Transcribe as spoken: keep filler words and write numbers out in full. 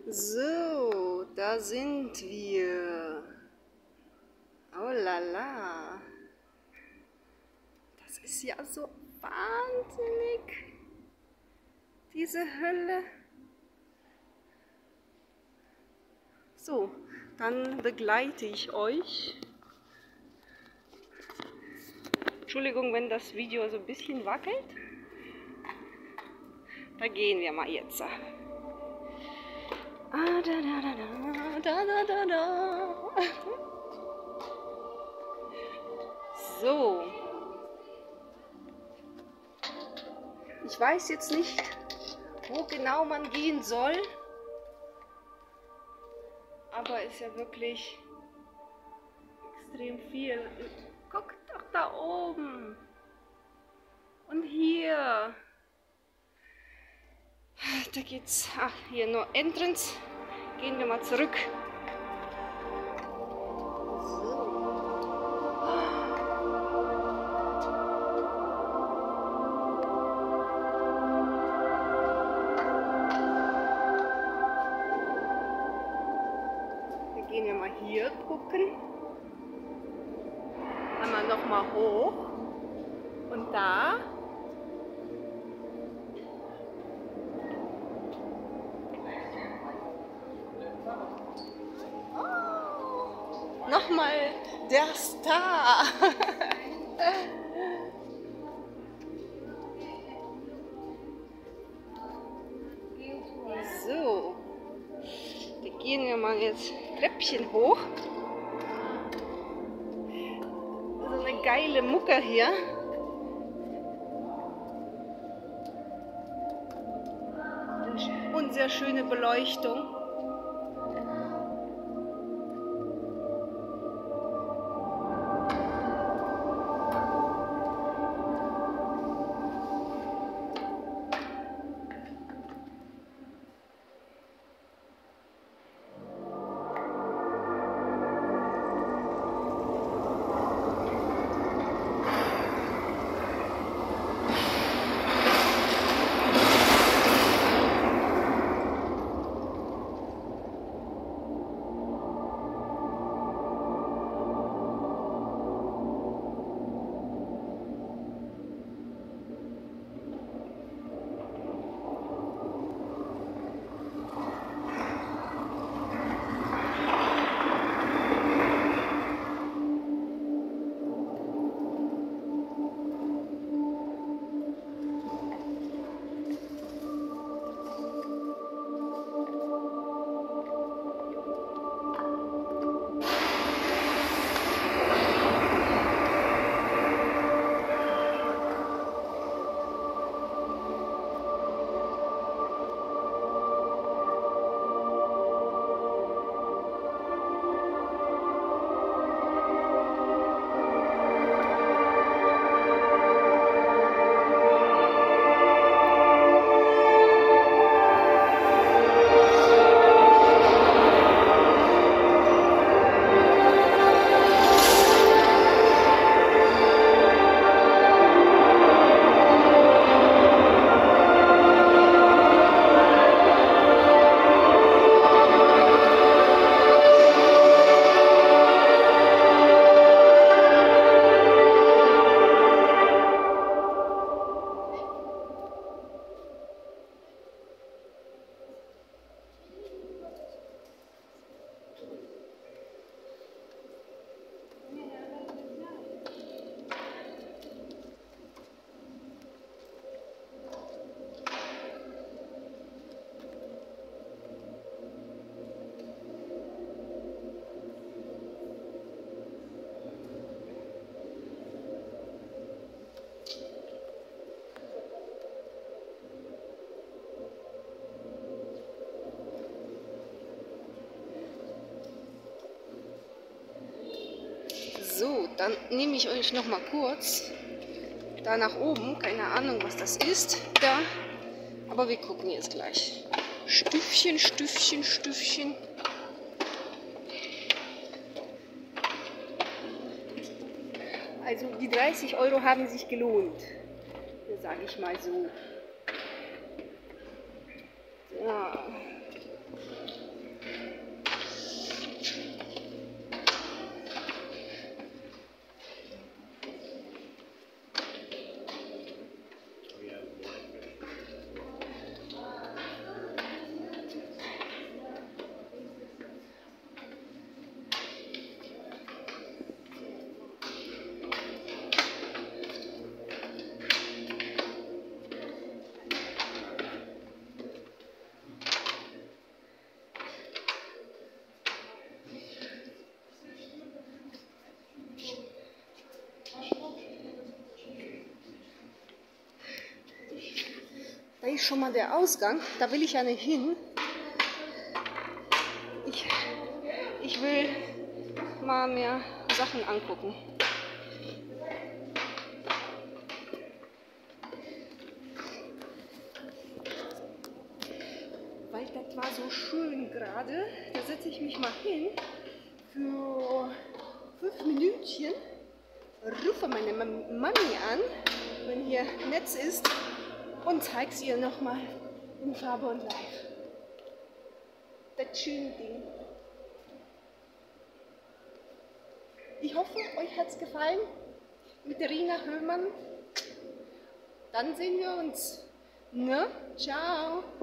So, da sind wir. Oh la la. Das ist ja so wahnsinnig. Diese Hölle. So, dann begleite ich euch. Entschuldigung, wenn das Video so ein bisschen wackelt. Da gehen wir mal jetzt. Ah, da, da, da, da, da, da, da. So. Ich weiß jetzt nicht, wo genau man gehen soll. Aber ist ja wirklich extrem viel. Guckt doch da oben. Und hier. Da geht's. Ach, hier nur Entrance. Gehen wir mal zurück. Gehen wir mal hier gucken. Einmal noch mal hoch. Und da. Oh, nochmal der Star. So. Da gehen wir mal jetzt Treppchen hoch. So eine geile Mucke hier. Und sehr schöne Beleuchtung. So, dann nehme ich euch noch mal kurz da nach oben. Keine Ahnung, was das ist. Da. Aber wir gucken jetzt gleich. Stüffchen, Stüffchen, Stüffchen. Also die dreißig Euro haben sich gelohnt. Sage ich mal so. Ja. schon mal der Ausgang. Da will ich ja nicht hin. Ich, ich will mal mehr Sachen angucken. Weil das war so schön gerade. Da setze ich mich mal hin für fünf Minütchen. Rufe meine Mami an, wenn hier Netz ist, und zeig's ihr nochmal in Farbe und live. Das schöne Ding. Ich hoffe, euch hat's gefallen mit der Rina Höhmann. Dann sehen wir uns. Ne? Ciao.